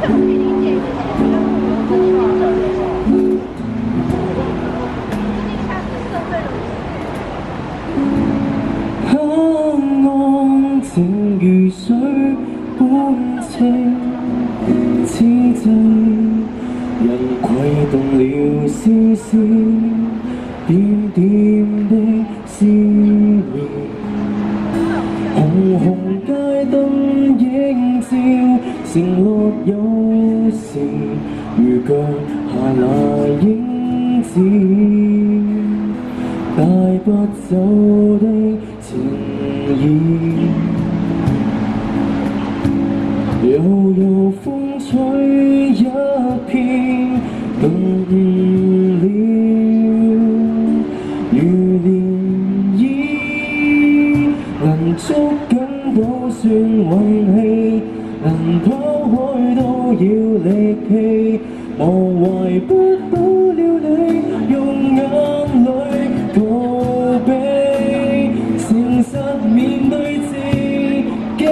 安静如水般清，此际人悸动了絲絲點點的思念，紅紅街燈映照，承諾有時如腳下那影子，帶不走的情意，悠悠風吹一片，動了如漣漪，能捉緊都算運氣，能拋開都要力氣，無懷不到了你，用眼淚逃避，誠實面對自己，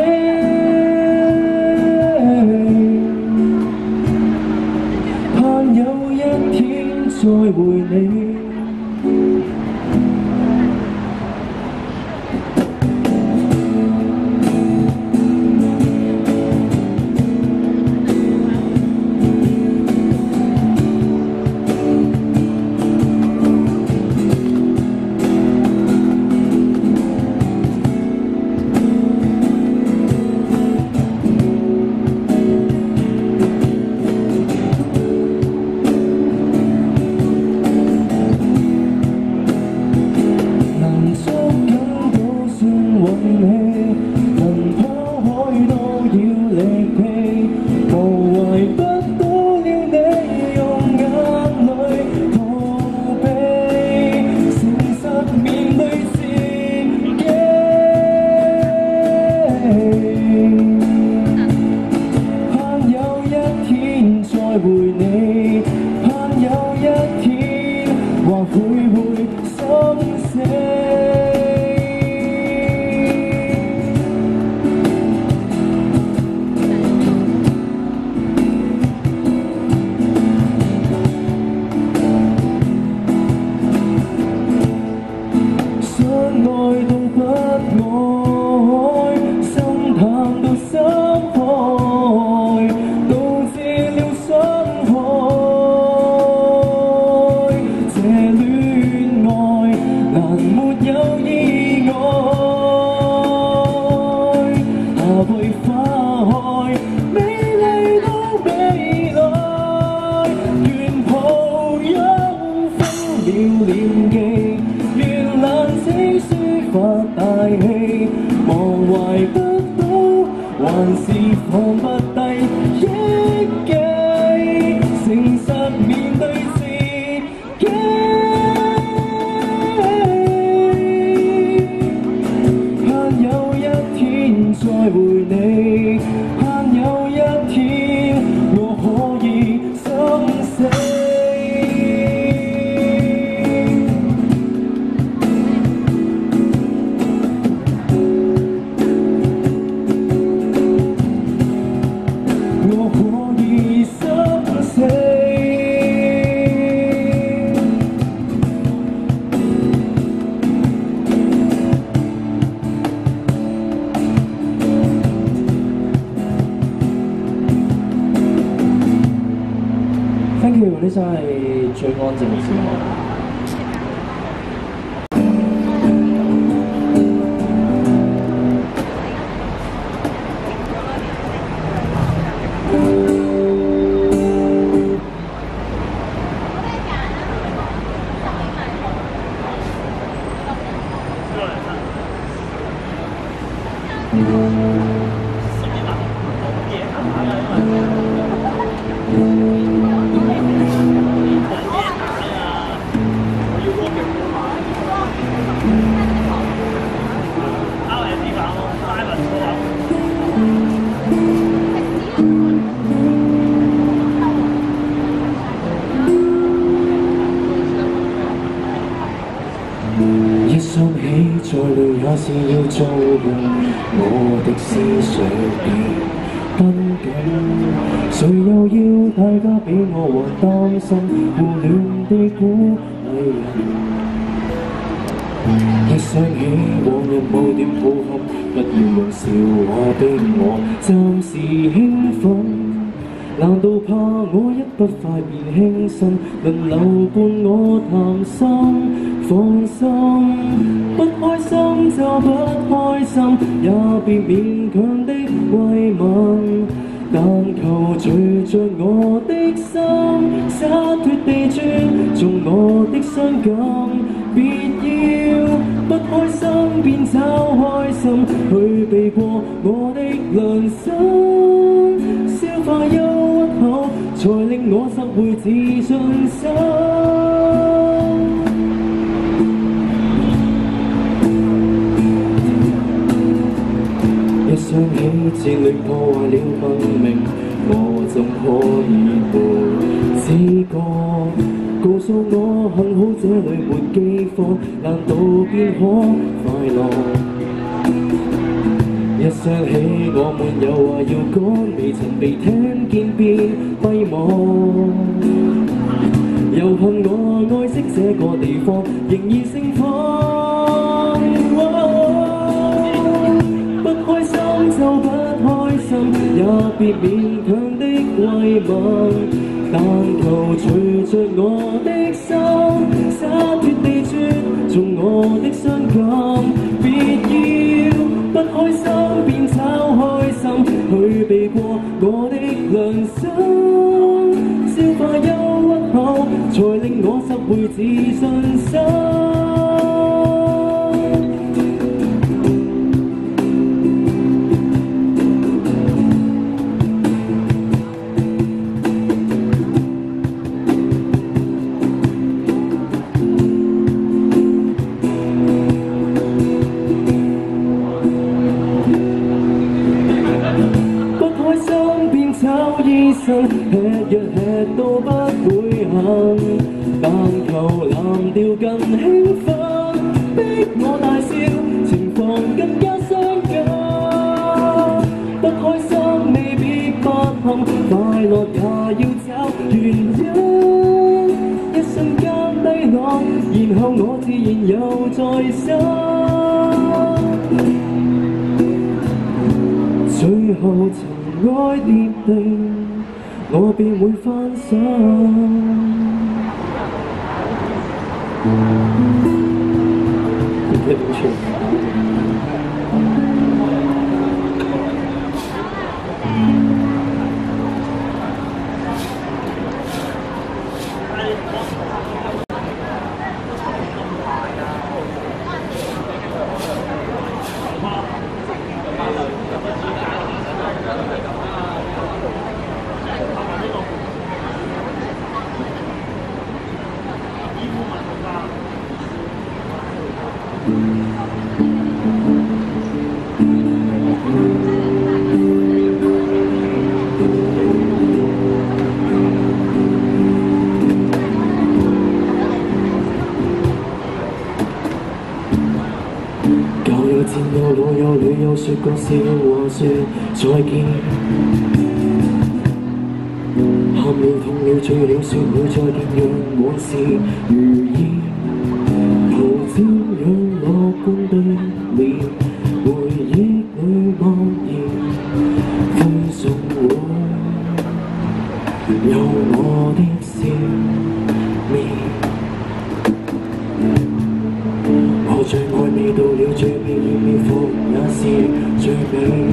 盼有一天再會你。Thank you， 呢首係最安靜嘅時候。一想起再累也是要做人，我的思緒變繃緊， 誰又要大家比我還擔心胡亂的鼓勵人？一想起往日無點抱憾，不要用笑話逼我暫時興奮。難道怕我一不快便輕生，輪流伴我談心？放心，不開心就不開心，也別勉強的慰問。但求隨着我的心，灑脱地尊重我的傷感。別要不開心便找開心，去避過我的良心。消化憂鬱後，才令我拾回自信心。一想起戰力破壞了文明，我怎可以沒知覺？告訴我幸好這裏沒饑荒，難道便可快樂？一想起我們有話要講，未曾被聽見便閉幕。又恨我愛惜這個地方，仍然盛放。不開心就不開心，也別勉強的慰問。但求隨着我的心，灑脱地尊重我的傷感。別要不開心便找開心，去避過我的良心。消化憂鬱後，才令我拾回自信心。找醫生，吃藥吃到不會恨，但求藍調更興奮，逼我大笑，情況更加傷感。不開心未必不幸，快樂也要找原因。一瞬間低落，然後我自然又再生。最後愛跌定，我便會翻身。舊友戰友老友女友說個笑話說再見，喊了痛了醉了說會再見，讓往事如煙。途漸讓樂觀的臉，回憶裏茫然歡送會有我的笑面。我最愛你到了最美，面服也是最美。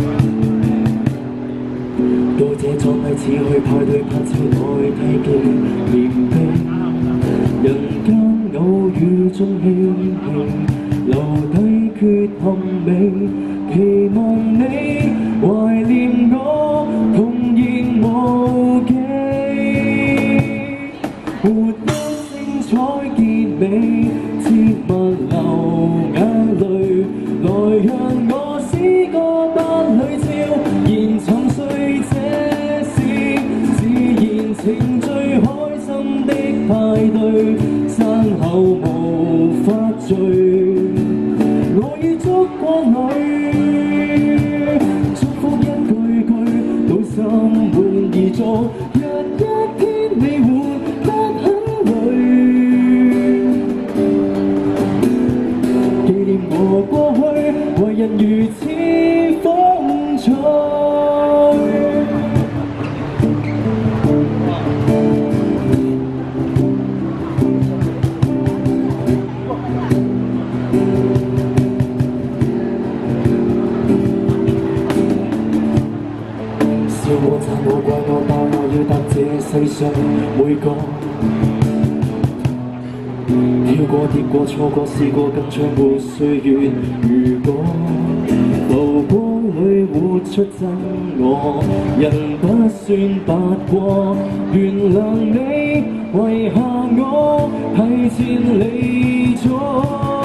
到這壯麗似去派對拍照代替紀念碑，人間偶遇中輕輕留低缺陷美，期望你懷念我童言無忌，活得精彩結尾。勿流眼淚，來讓我試個百裏照，然沉睡這是自然情最開心的派對，散後無法聚，我於燭光裏祝福一句句，到心滿。 而做，日一天你活得很累。紀念我過去，為人如此風采。 笑我讚我怪我罵我要答這世上每個跳過跌過錯過試過更長活歲月，如果浮光裏活出真我，人不算白過，原諒你遺下我提前離座，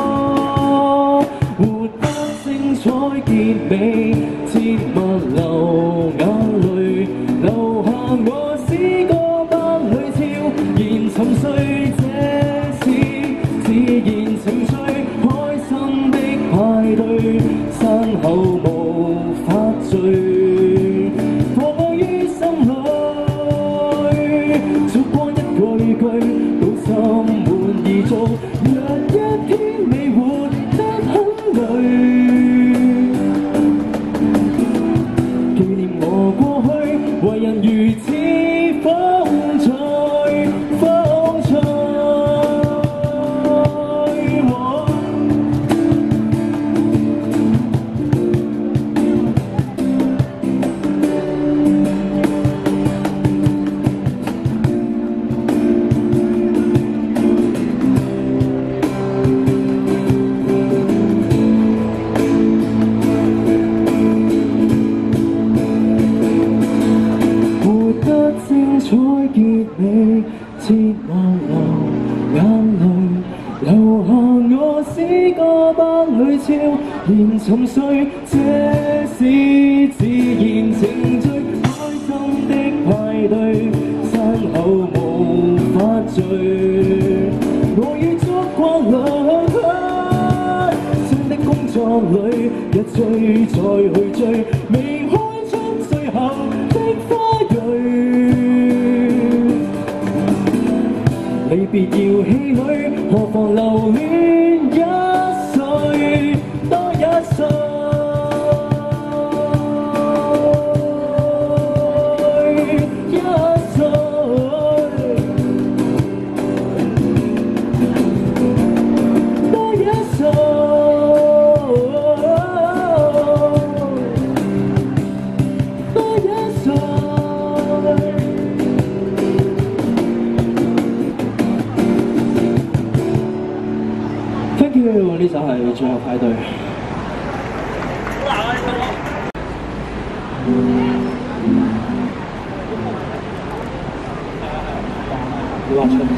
活得精彩結尾，切勿流眼。 留下我詩歌班裏悄然沉睡，這是自然情緒，開心的派對，散後無法聚，放於心裏，燭光一句句，到心滿意足，日一天你活得很累。 為人如此風采，風采。精彩結尾，切勿流眼淚，留下我詩歌班裏悄然沉睡，這是自然程序，開心的派對，散後無法聚。我與燭光兩開，新的工作裏一追再去追，未開出最後的花蕊。 離別要氣餒，何妨留戀一歲多一歲。一歲，多一歲，多一歲。 Thank you， 呢首係最後派對。你話出？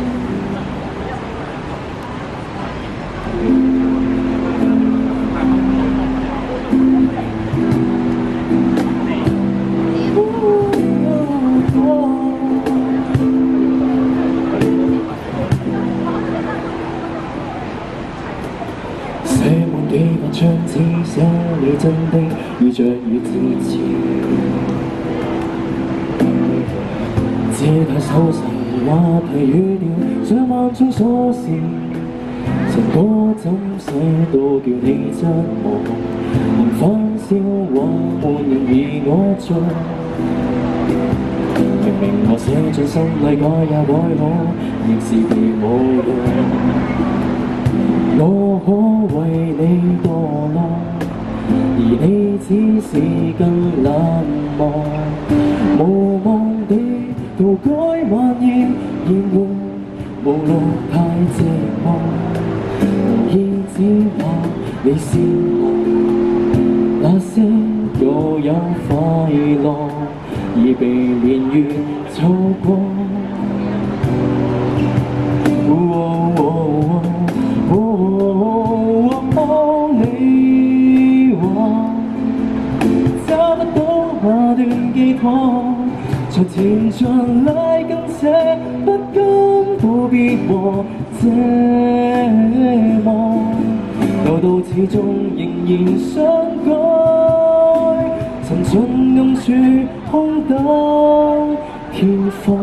寫滿幾百張紙，寫你真的遇着與支持。這太手勢話題語調，上萬種瑣事，成歌怎寫到叫你側目？連番笑話沒人而我做。明明我寫進心裏改也改可，仍是被侮辱。 我可為你墮落，而你只是更冷漠，無望地塗改幻言，然活無路太寂寞。無意只話你是我，那些又有快樂，已被年月錯過。你話找不到那段寄託，才填進來更這不甘不必和這麼，留到始終仍然想改，曾盡暗處空蕩。 方。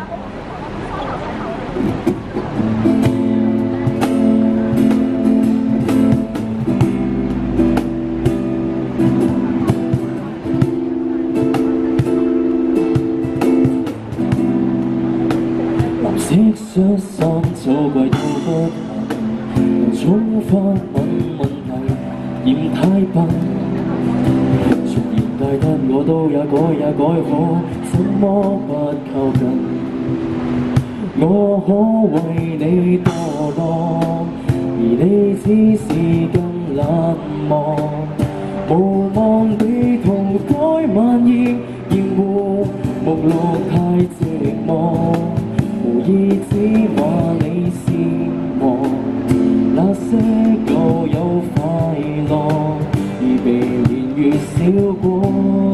藍色恤衫早貴到不行，衝發問題嫌太笨。從現大得我都也改好，怎麼不靠近？我可為你墮落，而你只是更冷漠，無望地塗改晚宴，厭惡目錄太寂寞。無意只話你是我，那些舊有快樂，已被年月燒過。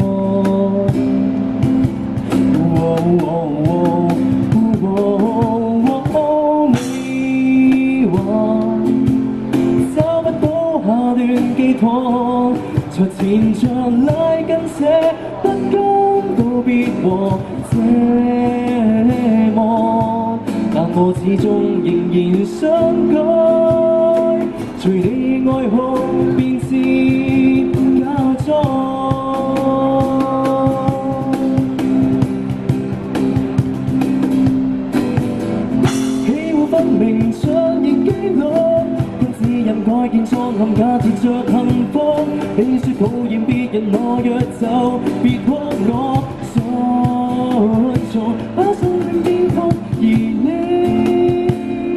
你話找不到下段寄託，才纏着拉筋這不甘道別和這麼。但我始終仍然想改，隨你愛好便是假裝。喜惡分明像仍記錄，跟指引改建裝冚假設着幸福。你說討厭別人，我若就別幫我所做，把生命顛覆。而你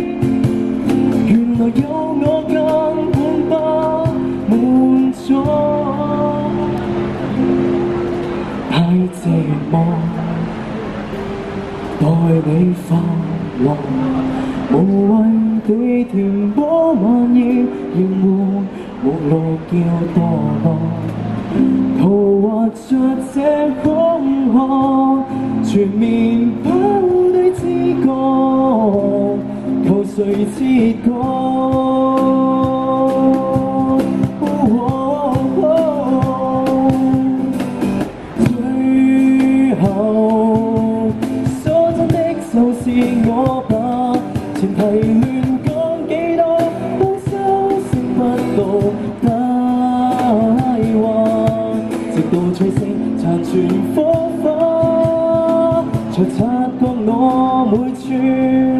原來有我根本不滿足，太寂寞，待你發落，無謂地填補晚夜，厭惡目錄叫墮落，圖畫着這空殼，全面拋低知覺，求誰切割？最後所真的就是我吧，前提亂講幾多，都收聲不到大話，直到吹聲殘存火花，才察覺我每處。